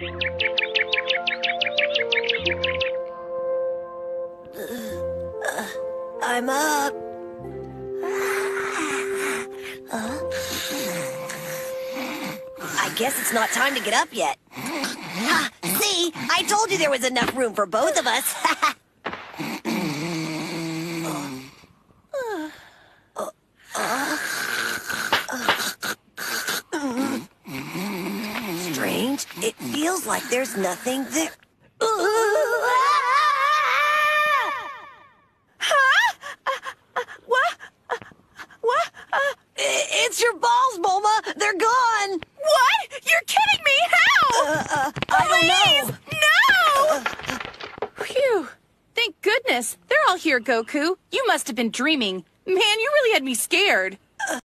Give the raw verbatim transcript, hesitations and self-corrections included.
I'm up. Huh? I guess it's not time to get up yet. Ha! See? I told you there was enough room for both of us. Strange. It feels like there's nothing there. It's your balls, Bulma! They're gone! What? You're kidding me! How? Uh, uh, I don't know. No! Phew. Thank goodness. They're all here, Goku. You must have been dreaming. Man, you really had me scared.